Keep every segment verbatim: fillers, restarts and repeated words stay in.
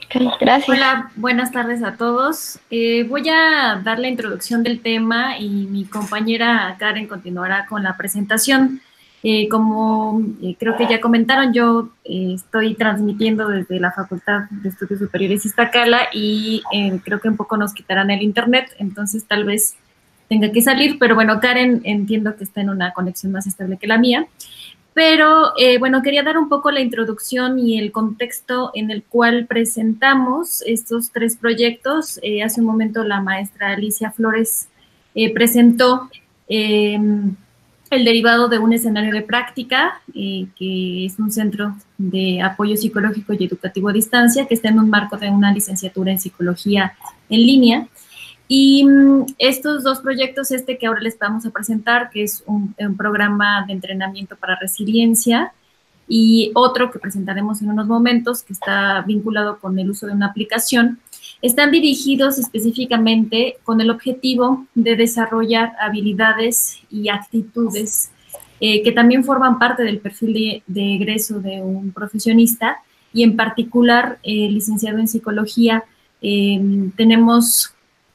Ok, gracias. Hola, buenas tardes a todos. Eh, voy a dar la introducción del tema y mi compañera Karen continuará con la presentación. Eh, como eh, creo que ya comentaron, yo eh, estoy transmitiendo desde la Facultad de Estudios Superiores Iztacala y eh, creo que un poco nos quitarán el internet, entonces tal vez tenga que salir, pero bueno, Karen entiendo que está en una conexión más estable que la mía. Pero eh, bueno, quería dar un poco la introducción y el contexto en el cual presentamos estos tres proyectos. Eh, hace un momento la maestra Alicia Flores eh, presentó eh, el derivado de un escenario de práctica, eh, que es un centro de apoyo psicológico y educativo a distancia, que está en un marco de una licenciatura en psicología en línea. Y mm, estos dos proyectos, este que ahora les vamos a presentar, que es un, un programa de entrenamiento para resiliencia, y otro que presentaremos en unos momentos, que está vinculado con el uso de una aplicación, están dirigidos específicamente con el objetivo de desarrollar habilidades y actitudes eh, que también forman parte del perfil de, de egreso de un profesionista, y en particular, eh, licenciado en psicología, eh, tenemos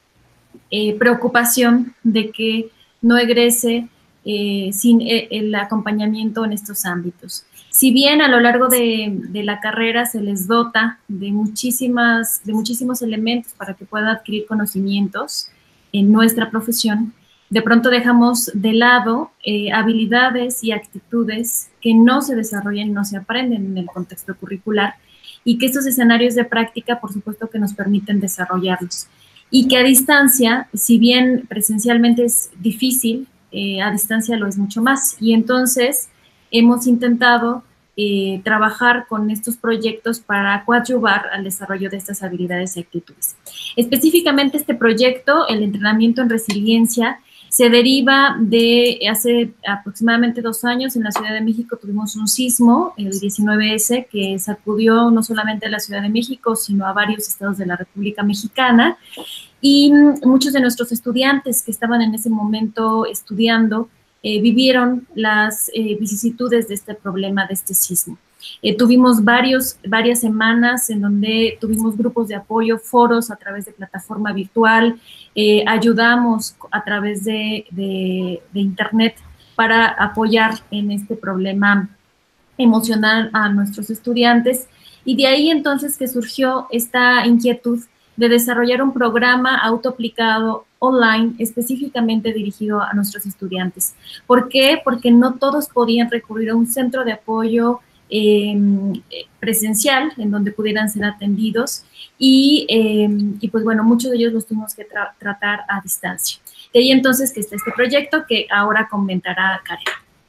eh, preocupación de que no egrese eh, sin el acompañamiento en estos ámbitos. Si bien a lo largo de, de, la carrera se les dota de, muchísimas, de muchísimos elementos para que puedan adquirir conocimientos en nuestra profesión, de pronto dejamos de lado eh, habilidades y actitudes que no se desarrollan y no se aprenden en el contexto curricular, y que estos escenarios de práctica, por supuesto, que nos permiten desarrollarlos. Y que a distancia, si bien presencialmente es difícil, eh, a distancia lo es mucho más. Y entonces hemos intentado eh, trabajar con estos proyectos para coadyuvar al desarrollo de estas habilidades y actitudes. Específicamente este proyecto, el entrenamiento en resiliencia, se deriva de hace aproximadamente dos años en la Ciudad de México tuvimos un sismo, el diecinueve ese, que sacudió no solamente a la Ciudad de México, sino a varios estados de la República Mexicana. Y muchos de nuestros estudiantes que estaban en ese momento estudiando eh, vivieron las eh, vicisitudes de este problema, de este sismo. Eh, tuvimos varios, varias semanas en donde tuvimos grupos de apoyo, foros a través de plataforma virtual, eh, ayudamos a través de, de, de internet para apoyar en este problema emocional a nuestros estudiantes, y de ahí entonces que surgió esta inquietud de desarrollar un programa autoaplicado online específicamente dirigido a nuestros estudiantes. ¿Por qué? Porque no todos podían recurrir a un centro de apoyo eh, presencial en donde pudieran ser atendidos, y, eh, y pues bueno, muchos de ellos los tuvimos que tra tratar a distancia. De ahí entonces que está este proyecto que ahora comentará Karen.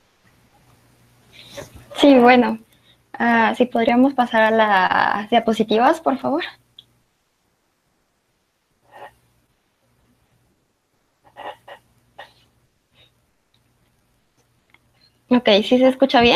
Sí, bueno, uh, si podríamos pasar a las diapositivas, por favor. Ok, ¿sí se escucha bien?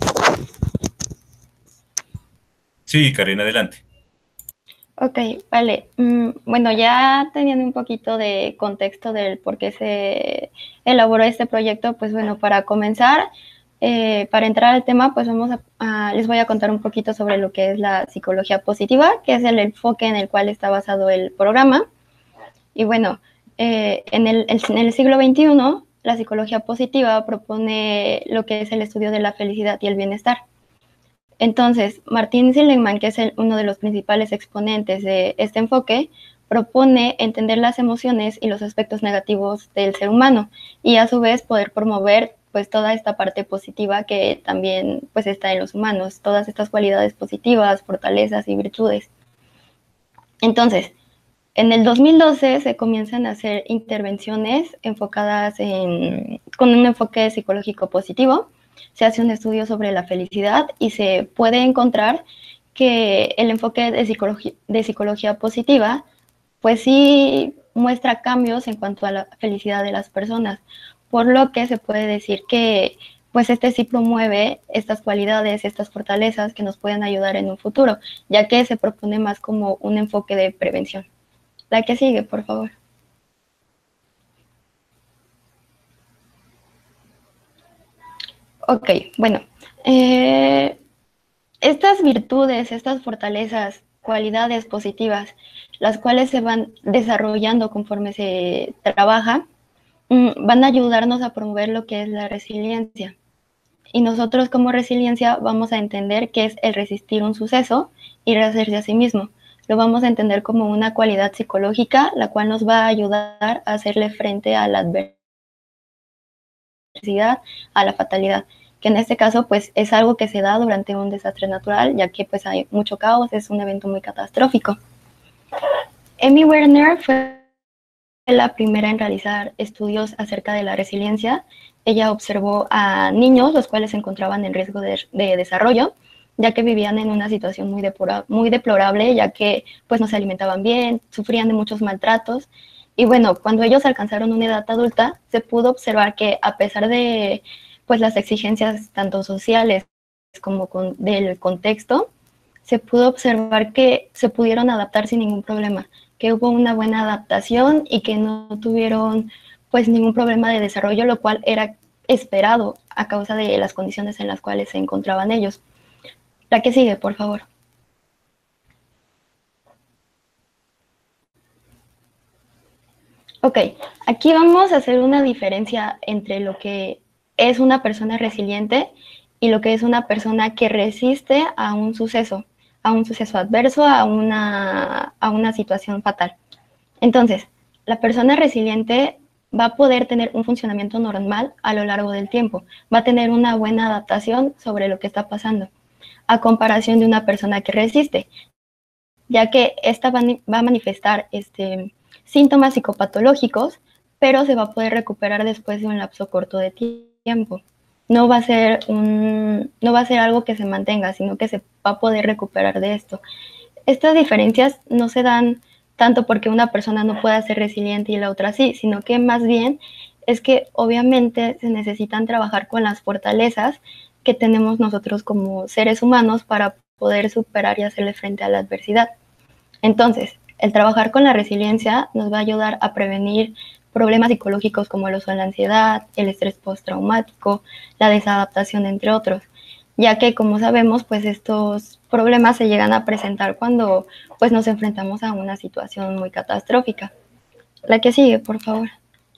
Sí, Karen, adelante. Ok, vale. Mm, bueno, ya teniendo un poquito de contexto del por qué se elaboró este proyecto, pues bueno, para comenzar, eh, para entrar al tema, pues vamos a, a, les voy a contar un poquito sobre lo que es la psicología positiva, que es el enfoque en el cual está basado el programa. Y bueno, eh, en, el, en el siglo veintiuno, la psicología positiva propone lo que es el estudio de la felicidad y el bienestar. Entonces, Martin Seligman, que es el, uno de los principales exponentes de este enfoque, propone entender las emociones y los aspectos negativos del ser humano, y a su vez poder promover pues toda esta parte positiva que también pues está en los humanos, todas estas cualidades positivas, fortalezas y virtudes. Entonces, en el dos mil doce se comienzan a hacer intervenciones enfocadas en, con un enfoque psicológico positivo. Se hace un estudio sobre la felicidad y se puede encontrar que el enfoque de psicología, de psicología positiva pues sí muestra cambios en cuanto a la felicidad de las personas, por lo que se puede decir que pues este sí promueve estas cualidades, estas fortalezas que nos pueden ayudar en un futuro, ya que se propone más como un enfoque de prevención. La que sigue, por favor. Ok, bueno. Eh, estas virtudes, estas fortalezas cualidades positivas, las cuales se van desarrollando conforme se trabaja, van a ayudarnos a promover lo que es la resiliencia. Y nosotros como resiliencia vamos a entender qué es el resistir un suceso y rehacerse a sí mismo. Lo vamos a entender como una cualidad psicológica, la cual nos va a ayudar a hacerle frente a la adversidad, a la fatalidad, que en este caso pues es algo que se da durante un desastre natural, ya que pues hay mucho caos, es un evento muy catastrófico. Amy Werner fue la primera en realizar estudios acerca de la resiliencia. Ella observó a niños los cuales se encontraban en riesgo de, de desarrollo, ya que vivían en una situación muy, deplora, muy deplorable, ya que pues no se alimentaban bien, sufrían de muchos maltratos. Y bueno, cuando ellos alcanzaron una edad adulta, se pudo observar que a pesar de pues las exigencias tanto sociales como con, del contexto, se pudo observar que se pudieron adaptar sin ningún problema, que hubo una buena adaptación y que no tuvieron pues ningún problema de desarrollo, lo cual era esperado a causa de las condiciones en las cuales se encontraban ellos. La que sigue, por favor. Ok, aquí vamos a hacer una diferencia entre lo que es una persona resiliente y lo que es una persona que resiste a un suceso, a un suceso adverso, a una, a una situación fatal. Entonces, la persona resiliente va a poder tener un funcionamiento normal a lo largo del tiempo, va a tener una buena adaptación sobre lo que está pasando, a comparación de una persona que resiste, ya que esta va, va a manifestar este, síntomas psicopatológicos, pero se va a poder recuperar después de un lapso corto de tiempo. No va a ser un, no va a ser algo que se mantenga, sino que se va a poder recuperar de esto. Estas diferencias no se dan tanto porque una persona no pueda ser resiliente y la otra sí, sino que más bien es que obviamente se necesitan trabajar con las fortalezas que tenemos nosotros como seres humanos para poder superar y hacerle frente a la adversidad. Entonces, el trabajar con la resiliencia nos va a ayudar a prevenir problemas psicológicos como lo son la ansiedad, el estrés postraumático, la desadaptación, entre otros, ya que, como sabemos, pues estos problemas se llegan a presentar cuando pues, nos enfrentamos a una situación muy catastrófica. La que sigue, por favor.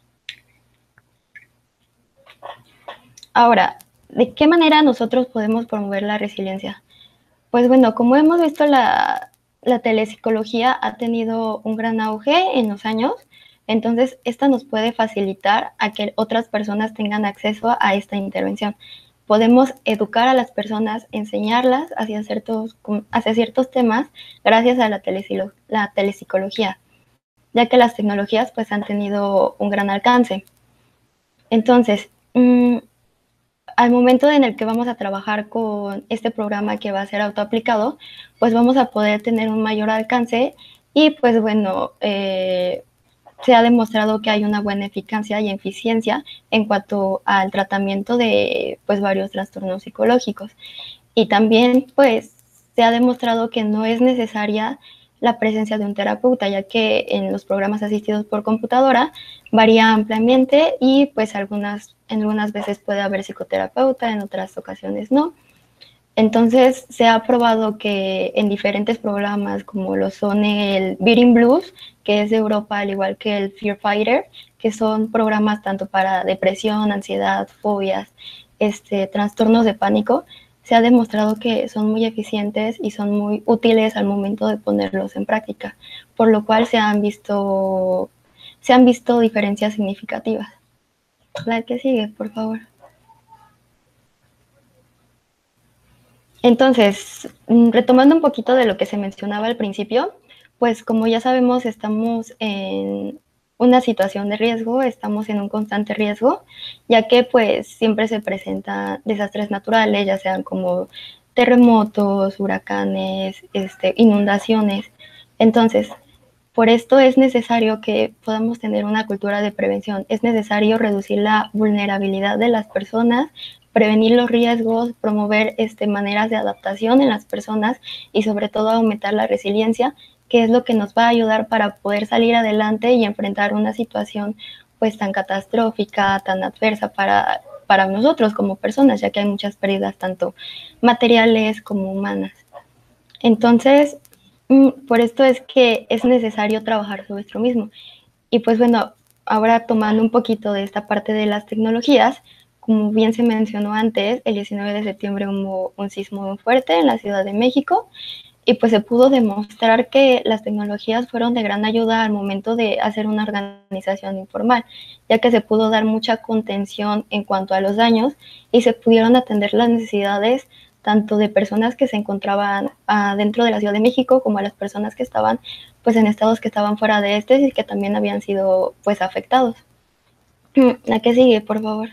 Ahora, ¿de qué manera nosotros podemos promover la resiliencia? Pues bueno, como hemos visto, la, la telepsicología ha tenido un gran auge en los años, entonces esta nos puede facilitar a que otras personas tengan acceso a esta intervención. Podemos educar a las personas, enseñarlas hacia ciertos, hacia ciertos temas gracias a la, telepsicolo, la telepsicología, ya que las tecnologías pues han tenido un gran alcance. Entonces, mmm, al momento en el que vamos a trabajar con este programa que va a ser autoaplicado, pues vamos a poder tener un mayor alcance y pues bueno, eh, se ha demostrado que hay una buena eficacia y eficiencia en cuanto al tratamiento de pues varios trastornos psicológicos. Y también pues se ha demostrado que no es necesaria la presencia de un terapeuta, ya que en los programas asistidos por computadora varía ampliamente y pues algunas, en algunas veces puede haber psicoterapeuta, en otras ocasiones no. Entonces se ha probado que en diferentes programas como lo son el Beating Blues, que es de Europa, al igual que el Fear Fighter, que son programas tanto para depresión, ansiedad, fobias, este, trastornos de pánico, se ha demostrado que son muy eficientes y son muy útiles al momento de ponerlos en práctica, por lo cual se han visto, se han visto diferencias significativas. La que sigue, por favor. Entonces, retomando un poquito de lo que se mencionaba al principio, pues como ya sabemos, estamos en una situación de riesgo, estamos en un constante riesgo, ya que pues siempre se presentan desastres naturales, ya sean como terremotos, huracanes, este, inundaciones. Entonces, por esto es necesario que podamos tener una cultura de prevención, es necesario reducir la vulnerabilidad de las personas, prevenir los riesgos, promover este, maneras de adaptación en las personas y sobre todo aumentar la resiliencia, que es lo que nos va a ayudar para poder salir adelante y enfrentar una situación pues tan catastrófica, tan adversa para, para nosotros como personas, ya que hay muchas pérdidas tanto materiales como humanas. Entonces, Por esto es que es necesario trabajar sobre esto mismo. Y pues bueno, ahora tomando un poquito de esta parte de las tecnologías, como bien se mencionó antes, el diecinueve de septiembre hubo un sismo muy fuerte en la Ciudad de México y pues se pudo demostrar que las tecnologías fueron de gran ayuda al momento de hacer una organización informal, ya que se pudo dar mucha contención en cuanto a los daños y se pudieron atender las necesidades tanto de personas que se encontraban uh, dentro de la Ciudad de México como a las personas que estaban pues en estados que estaban fuera de este y que también habían sido pues afectados. La que sigue, por favor.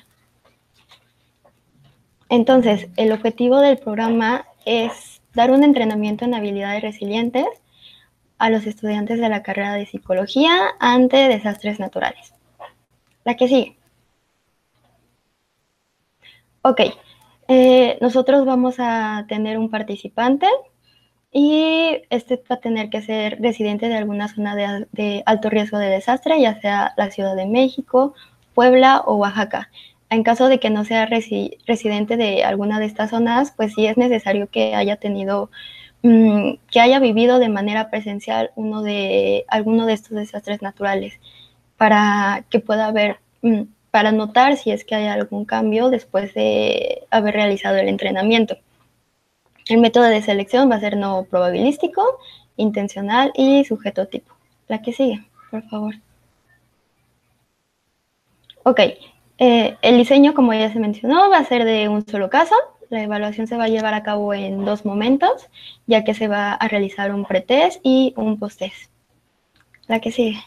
Entonces, el objetivo del programa es dar un entrenamiento en habilidades resilientes a los estudiantes de la carrera de psicología ante desastres naturales. La que sigue. Ok, eh, nosotros vamos a tener un participante y este va a tener que ser residente de alguna zona de, de alto riesgo de desastre, ya sea la Ciudad de México, Puebla o Oaxaca. En caso de que no sea resi residente de alguna de estas zonas, pues sí es necesario que haya tenido, mmm, que haya vivido de manera presencial uno de, alguno de estos desastres naturales, para que pueda ver, mmm, para notar si es que hay algún cambio después de haber realizado el entrenamiento. El método de selección va a ser no probabilístico, intencional y sujeto tipo. La que sigue, por favor. Ok, eh, el diseño, como ya se mencionó, va a ser de un solo caso. La evaluación se va a llevar a cabo en dos momentos, ya que se va a realizar un pretest y un posttest. La que sigue.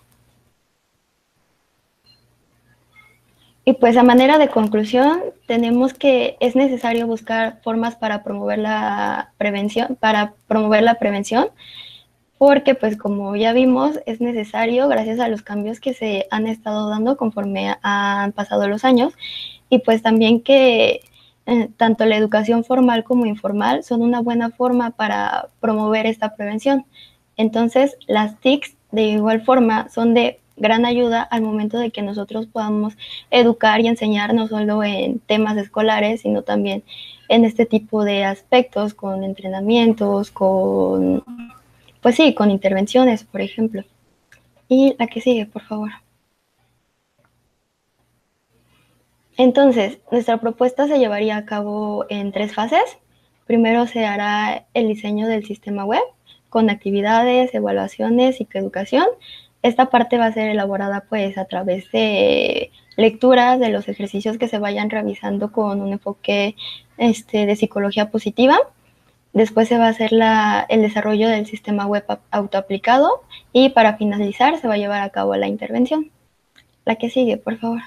Y pues a manera de conclusión, tenemos que es necesario buscar formas para promover la prevención, para promover la prevención, porque pues como ya vimos, es necesario gracias a los cambios que se han estado dando conforme han pasado los años, y pues también que eh, tanto la educación formal como informal son una buena forma para promover esta prevención. Entonces, las T I Cs de igual forma son de gran ayuda al momento de que nosotros podamos educar y enseñar no solo en temas escolares, sino también en este tipo de aspectos, con entrenamientos, con, pues sí, con intervenciones, por ejemplo. Y la que sigue, por favor. Entonces, nuestra propuesta se llevaría a cabo en tres fases. Primero se hará el diseño del sistema web, con actividades, evaluaciones y coeducación. Esta parte va a ser elaborada pues a través de lecturas de los ejercicios que se vayan realizando con un enfoque este, de psicología positiva. Después se va a hacer la, el desarrollo del sistema web autoaplicado y para finalizar se va a llevar a cabo la intervención. La que sigue, por favor.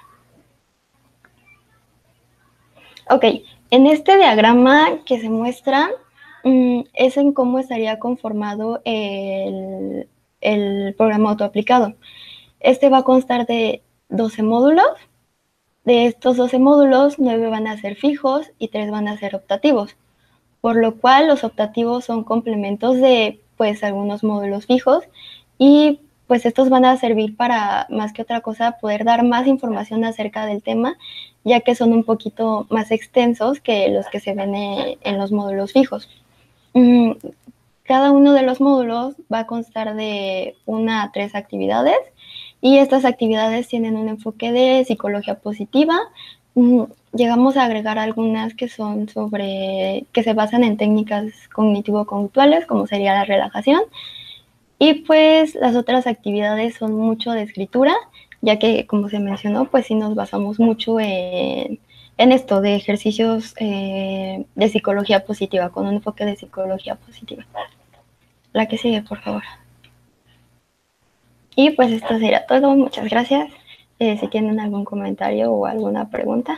Ok, en este diagrama que se muestra mmm, es en cómo estaría conformado el, el programa autoaplicado. Este va a constar de doce módulos. De estos doce módulos, nueve van a ser fijos y tres van a ser optativos, por lo cual los optativos son complementos de pues algunos módulos fijos y pues estos van a servir para, más que otra cosa, poder dar más información acerca del tema, ya que son un poquito más extensos que los que se ven en los módulos fijos. Cada uno de los módulos va a constar de una a tres actividades y estas actividades tienen un enfoque de psicología positiva. Llegamos a agregar algunas que son sobre, que se basan en técnicas cognitivo-conductuales, como sería la relajación. Y pues las otras actividades son mucho de escritura, ya que como se mencionó, pues sí nos basamos mucho en, en esto de ejercicios eh, de psicología positiva, con un enfoque de psicología positiva. La que sigue, por favor. Y pues esto sería todo. Muchas gracias. Eh, si tienen algún comentario o alguna pregunta.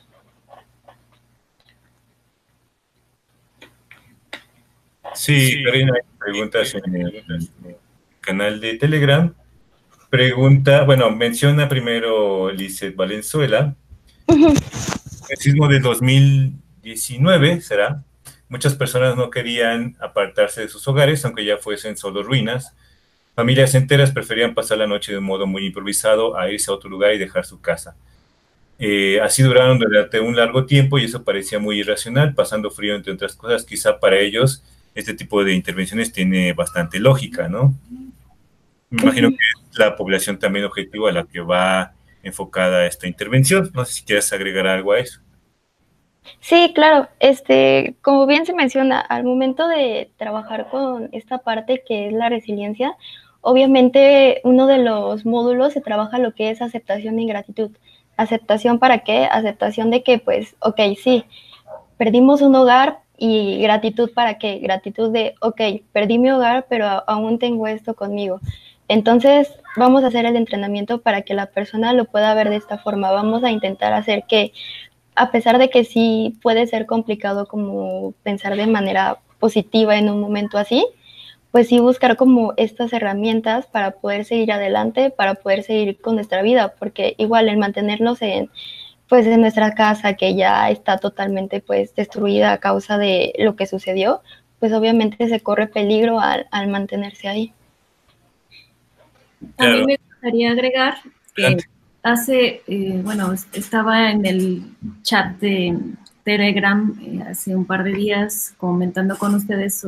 Sí, Karina, hay preguntas en el, en el canal de Telegram. Pregunta, bueno, menciona primero Lizeth Valenzuela. Uh-huh. El sismo de dos mil diecinueve, ¿será? Muchas personas no querían apartarse de sus hogares, aunque ya fuesen solo ruinas. Familias enteras preferían pasar la noche de un modo muy improvisado a irse a otro lugar y dejar su casa. Eh, así duraron durante un largo tiempo y eso parecía muy irracional, pasando frío entre otras cosas. Quizá para ellos este tipo de intervenciones tiene bastante lógica, ¿no? Me imagino que es la población también objetivo a la que va enfocada esta intervención. No sé si quieres agregar algo a eso. Sí, claro. Este, como bien se menciona, al momento de trabajar con esta parte que es la resiliencia, obviamente uno de los módulos se trabaja lo que es aceptación y gratitud. ¿Aceptación para qué? Aceptación de que, pues, ok, sí, perdimos un hogar, y gratitud para qué? Gratitud de, ok, perdí mi hogar, pero aún tengo esto conmigo. Entonces, vamos a hacer el entrenamiento para que la persona lo pueda ver de esta forma. Vamos a intentar hacer que, a pesar de que sí puede ser complicado como pensar de manera positiva en un momento así, pues sí buscar como estas herramientas para poder seguir adelante, para poder seguir con nuestra vida, porque igual el mantenernos en, pues, en nuestra casa, que ya está totalmente pues destruida a causa de lo que sucedió, pues obviamente se corre peligro al, al mantenerse ahí. Claro. A mí me gustaría agregar que hace, eh, bueno, estaba en el chat de Telegram eh, hace un par de días comentando con ustedes.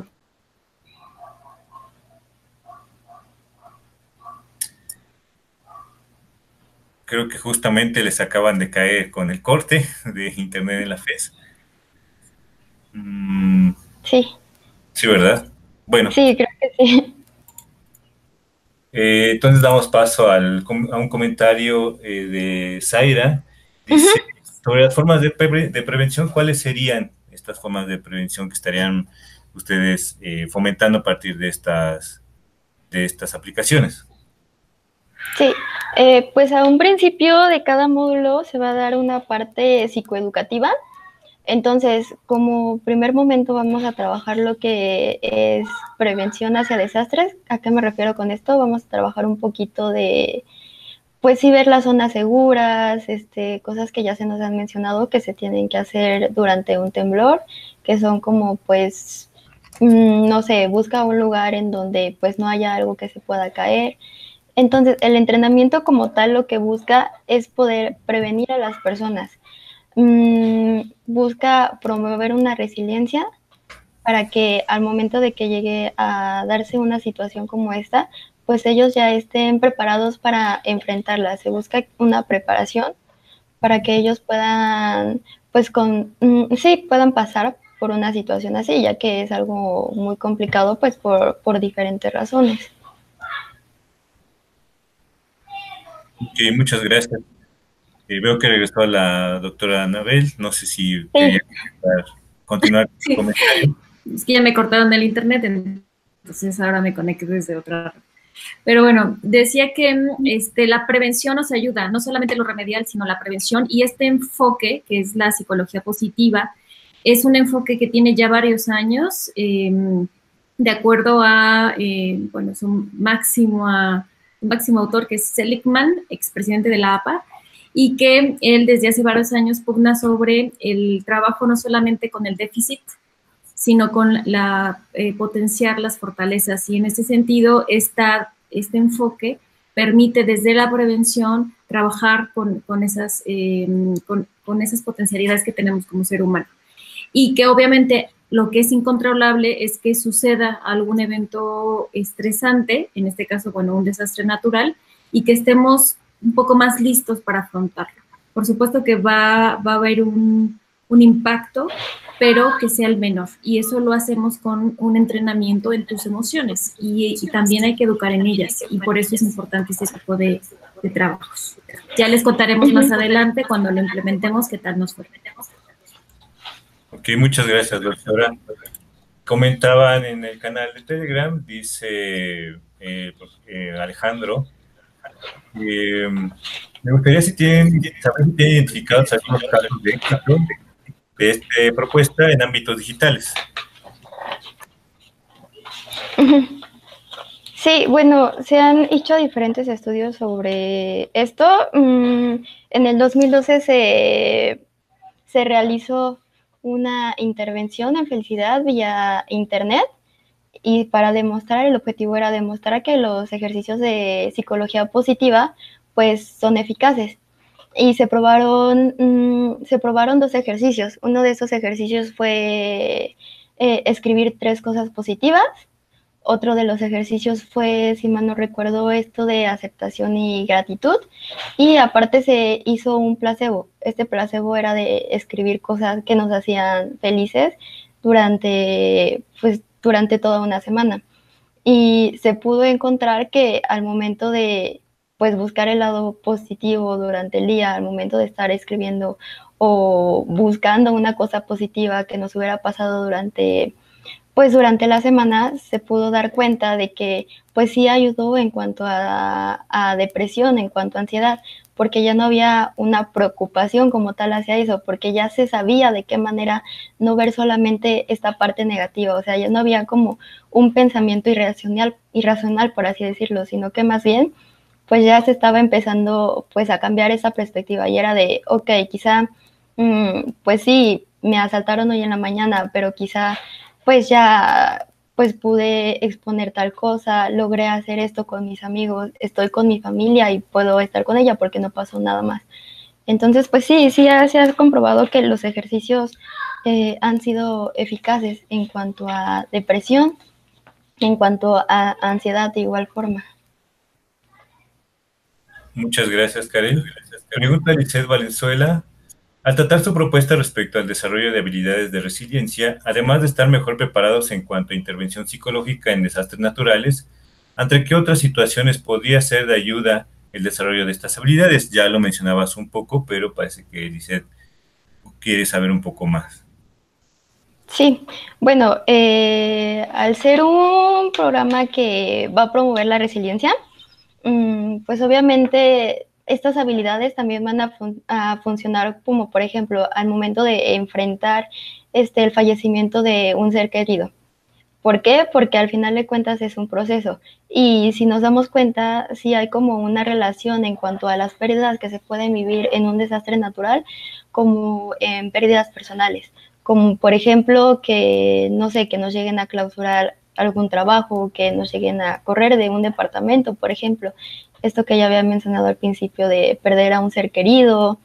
Creo que justamente les acaban de caer con el corte de internet en la F E S. Mm, sí. Sí, ¿verdad? Bueno. Sí, creo que sí. Eh, entonces damos paso al, a un comentario eh, de Zaira. Dice, uh-huh. sobre las formas de, pre de prevención, ¿cuáles serían estas formas de prevención que estarían ustedes eh, fomentando a partir de estas, de estas aplicaciones? Sí, eh, pues a un principio de cada módulo se va a dar una parte psicoeducativa. Entonces, como primer momento vamos a trabajar lo que es prevención hacia desastres. ¿A qué me refiero con esto? Vamos a trabajar un poquito de, pues sí, ver las zonas seguras, este, cosas que ya se nos han mencionado que se tienen que hacer durante un temblor, que son como, pues, mmm, no sé, busca un lugar en donde pues no haya algo que se pueda caer. Entonces, el entrenamiento como tal lo que busca es poder prevenir a las personas. Mm, busca promover una resiliencia para que al momento de que llegue a darse una situación como esta, pues ellos ya estén preparados para enfrentarla. Se busca una preparación para que ellos puedan, pues con, mm, sí, puedan pasar por una situación así, ya que es algo muy complicado, pues por, por diferentes razones. Ok, muchas gracias. Eh, veo que regresó la doctora Anabel. No sé si sí. quería continuar con sí. el comentario. Es que ya me cortaron el internet, entonces ahora me conecto desde otra. Pero bueno, decía que este, la prevención nos ayuda, no solamente lo remedial, sino la prevención. Y este enfoque, que es la psicología positiva, es un enfoque que tiene ya varios años, eh, de acuerdo a, eh, bueno, su máximo, a, su máximo autor, que es Seligman, expresidente de la A P A, y que él desde hace varios años pugna sobre el trabajo no solamente con el déficit, sino con la eh, potenciar las fortalezas. Y en ese sentido, esta, este enfoque permite desde la prevención trabajar con, con, esas, eh, con, con esas potencialidades que tenemos como ser humano. Y que obviamente lo que es incontrolable es que suceda algún evento estresante, en este caso, bueno, un desastre natural, y que estemos un poco más listos para afrontarlo. Por supuesto que va, va a haber un, un impacto, pero que sea el menor. Y eso lo hacemos con un entrenamiento en tus emociones y, y también hay que educar en ellas y por eso es importante este tipo de, de trabajos. Ya les contaremos más adelante cuando lo implementemos qué tal nos fue. Ok, muchas gracias, doctora. Comentaban en el canal de Telegram, dice eh, eh, Alejandro, eh, me gustaría si tienen, saber si tienen identificados algunos casos de éxito de esta propuesta en ámbitos digitales. Sí, bueno, se han hecho diferentes estudios sobre esto. En el dos mil doce se, se realizó una intervención en felicidad vía internet y para demostrar, el objetivo era demostrar que los ejercicios de psicología positiva pues son eficaces. Y se probaron, mmm, se probaron dos ejercicios. Uno de esos ejercicios fue eh, escribir tres cosas positivas. Otro de los ejercicios fue, si mal no recuerdo, esto de aceptación y gratitud. Y aparte se hizo un placebo. Este placebo era de escribir cosas que nos hacían felices durante, pues, durante toda una semana. Y se pudo encontrar que al momento de pues buscar el lado positivo durante el día, al momento de estar escribiendo o buscando una cosa positiva que nos hubiera pasado durante pues durante la semana, se pudo dar cuenta de que pues sí ayudó en cuanto a, a depresión, en cuanto a ansiedad, porque ya no había una preocupación como tal hacia eso, porque ya se sabía de qué manera no ver solamente esta parte negativa, o sea, ya no había como un pensamiento irracional, irracional por así decirlo, sino que más bien pues ya se estaba empezando pues a cambiar esa perspectiva y era de, ok, quizá, mmm, pues sí, me asaltaron hoy en la mañana, pero quizá pues ya pues pude exponer tal cosa, logré hacer esto con mis amigos, estoy con mi familia y puedo estar con ella porque no pasó nada más. Entonces, pues sí, sí se ha comprobado que los ejercicios eh, han sido eficaces en cuanto a depresión, en cuanto a ansiedad de igual forma. Muchas gracias, Karen. Pregunta Lisset Valenzuela. Al tratar su propuesta respecto al desarrollo de habilidades de resiliencia, además de estar mejor preparados en cuanto a intervención psicológica en desastres naturales, ¿ante qué otras situaciones podría ser de ayuda el desarrollo de estas habilidades? Ya lo mencionabas un poco, pero parece que Lisset quiere saber un poco más. Sí, bueno, eh, al ser un programa que va a promover la resiliencia, pues obviamente estas habilidades también van a, fun a, funcionar como, por ejemplo, al momento de enfrentar este, el fallecimiento de un ser querido. ¿Por qué? Porque al final de cuentas es un proceso. Y si nos damos cuenta, sí hay como una relación en cuanto a las pérdidas que se pueden vivir en un desastre natural, como en pérdidas personales. Como por ejemplo, que no sé, que nos lleguen a clausurar algún trabajo, que nos lleguen a correr de un departamento, por ejemplo. Esto que ya había mencionado al principio de perder a un ser querido.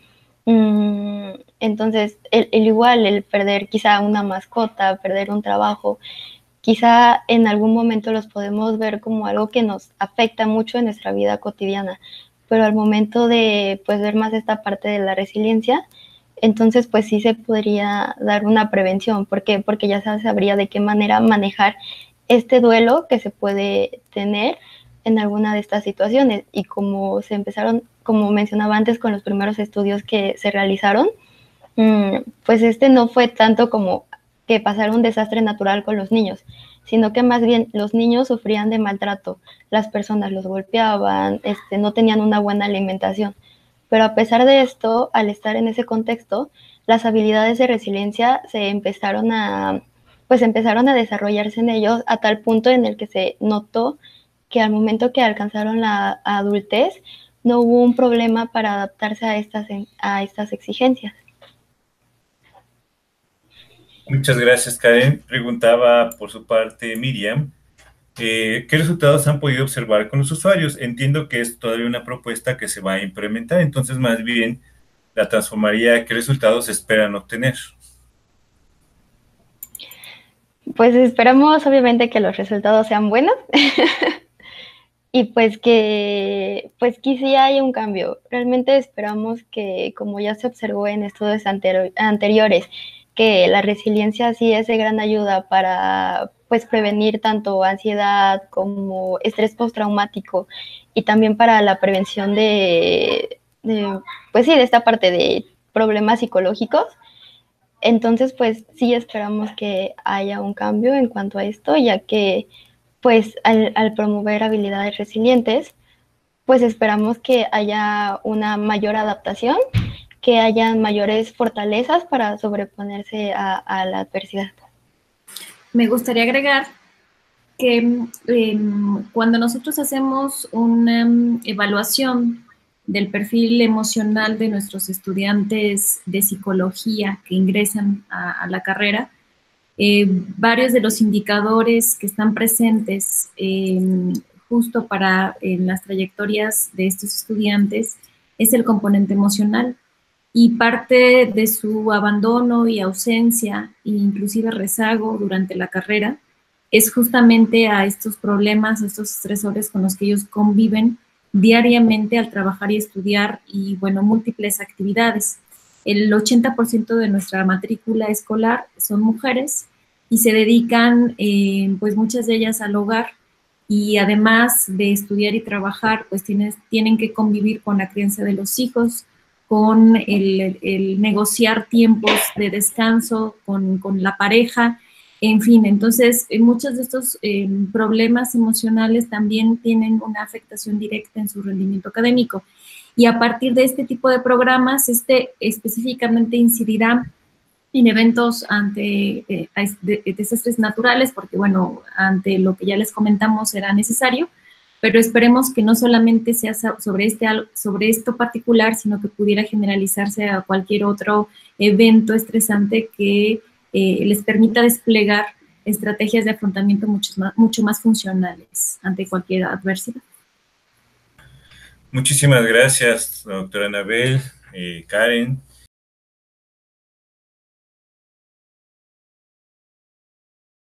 Entonces, el, el igual, el perder quizá una mascota, perder un trabajo, quizá en algún momento los podemos ver como algo que nos afecta mucho en nuestra vida cotidiana, pero al momento de pues ver más esta parte de la resiliencia, entonces pues sí se podría dar una prevención. ¿Por qué? Porque ya se sabría de qué manera manejar este duelo que se puede tener en alguna de estas situaciones. Y como se empezaron, como mencionaba antes, con los primeros estudios que se realizaron, pues este no fue tanto como que pasara un desastre natural con los niños, sino que más bien los niños sufrían de maltrato, las personas los golpeaban, este, no tenían una buena alimentación. Pero a pesar de esto, al estar en ese contexto, las habilidades de resiliencia se empezaron a, pues empezaron a desarrollarse en ellos a tal punto en el que se notó que al momento que alcanzaron la adultez, no hubo un problema para adaptarse a estas, a estas exigencias. Muchas gracias, Karen. Preguntaba por su parte Miriam, eh, ¿qué resultados han podido observar con los usuarios? Entiendo que es todavía una propuesta que se va a implementar, entonces más bien la transformaría. ¿Qué resultados esperan obtener? Pues esperamos obviamente que los resultados sean buenos y pues que pues que sí haya un cambio. Realmente esperamos que, como ya se observó en estudios anteri anteriores, que la resiliencia sí es de gran ayuda para pues prevenir tanto ansiedad como estrés postraumático y también para la prevención de, de pues sí, de esta parte de problemas psicológicos. Entonces, pues sí esperamos que haya un cambio en cuanto a esto, ya que pues al, al promover habilidades resilientes, pues esperamos que haya una mayor adaptación, que hayan mayores fortalezas para sobreponerse a, a la adversidad. Me gustaría agregar que eh, cuando nosotros hacemos una um, evaluación del perfil emocional de nuestros estudiantes de psicología que ingresan a, a la carrera, eh, varios de los indicadores que están presentes eh, justo para en las trayectorias de estos estudiantes es el componente emocional. y parte de su abandono y ausencia, e inclusive rezago durante la carrera, es justamente a estos problemas, a estos estresores con los que ellos conviven diariamente al trabajar y estudiar y, bueno, múltiples actividades. El ochenta por ciento de nuestra matrícula escolar son mujeres y se dedican, eh, pues muchas de ellas al hogar, y además de estudiar y trabajar, pues tienes, tienen que convivir con la crianza de los hijos, con el, el negociar tiempos de descanso, con, con la pareja, en fin. Entonces, muchos de estos eh, problemas emocionales también tienen una afectación directa en su rendimiento académico. Y a partir de este tipo de programas, este específicamente incidirá en eventos ante eh, de, de desastres naturales, porque, bueno, ante lo que ya les comentamos era necesario, pero esperemos que no solamente sea sobre, este, sobre esto particular, sino que pudiera generalizarse a cualquier otro evento estresante que eh, les permita desplegar estrategias de afrontamiento mucho más, mucho más funcionales ante cualquier adversidad. Muchísimas gracias, doctora Anabel, eh, Karen.